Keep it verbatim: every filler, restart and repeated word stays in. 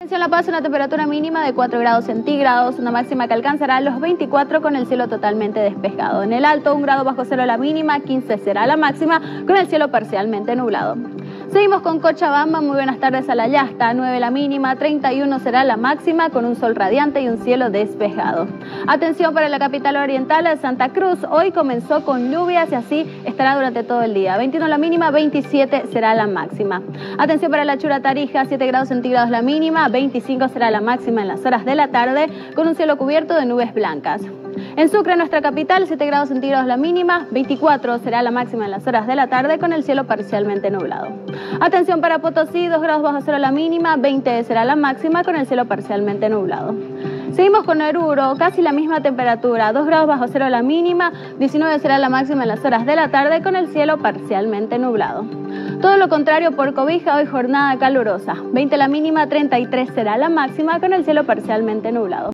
En La Paz, una temperatura mínima de cuatro grados centígrados, una máxima que alcanzará los veinticuatro con el cielo totalmente despejado. En el Alto, un grado bajo cero la mínima, quince será la máxima, con el cielo parcialmente nublado. Seguimos con Cochabamba, muy buenas tardes a la Yasta, nueve la mínima, treinta y uno será la máxima, con un sol radiante y un cielo despejado. Atención para la capital oriental, Santa Cruz, hoy comenzó con lluvias y así estará durante todo el día. veintiuno la mínima, veintisiete será la máxima. Atención para la Chura Tarija, siete grados centígrados la mínima, veinticinco será la máxima en las horas de la tarde, con un cielo cubierto de nubes blancas. En Sucre, nuestra capital, siete grados centígrados la mínima, veinticuatro será la máxima en las horas de la tarde, con el cielo parcialmente nublado. Atención para Potosí, dos grados bajo cero la mínima, veinte será la máxima, con el cielo parcialmente nublado. Seguimos con Oruro, casi la misma temperatura, dos grados bajo cero la mínima, diecinueve será la máxima en las horas de la tarde, con el cielo parcialmente nublado. Todo lo contrario por Cobija, hoy jornada calurosa, veinte la mínima, treinta y tres será la máxima, con el cielo parcialmente nublado.